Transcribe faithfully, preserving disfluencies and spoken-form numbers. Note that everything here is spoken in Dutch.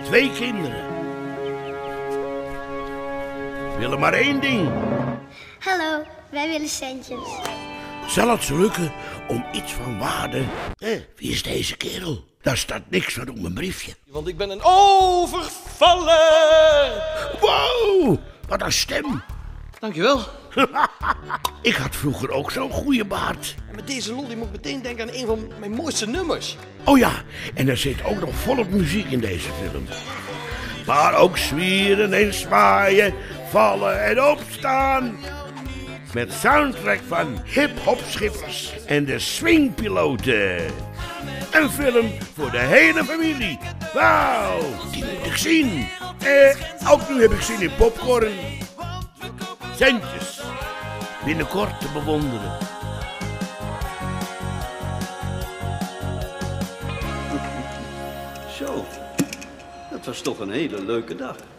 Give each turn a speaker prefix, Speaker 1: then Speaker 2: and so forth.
Speaker 1: twee kinderen. Ze willen maar één ding.
Speaker 2: Hallo, wij willen centjes.
Speaker 1: Zal het ze lukken om iets van waarde... Eh, wie is deze kerel? Daar staat niks van op mijn briefje.
Speaker 3: Want ik ben een overvaller.
Speaker 1: Wow, wat een stem.
Speaker 3: Dankjewel.
Speaker 1: Ik had vroeger ook zo'n goede baard.
Speaker 3: En met deze lol die moet ik meteen denken aan een van mijn mooiste nummers.
Speaker 1: Oh ja, en er zit ook nog volop muziek in deze film. Maar ook zwieren en zwaaien, vallen en opstaan. Met soundtrack van hip-hop schippers en de swingpiloten. Een film voor de hele familie. Wauw, die moet ik zien. Eh, ook nu heb ik zin in popcorn. Centjes. Binnenkort te bewonderen.
Speaker 4: Zo, dat was toch een hele leuke dag.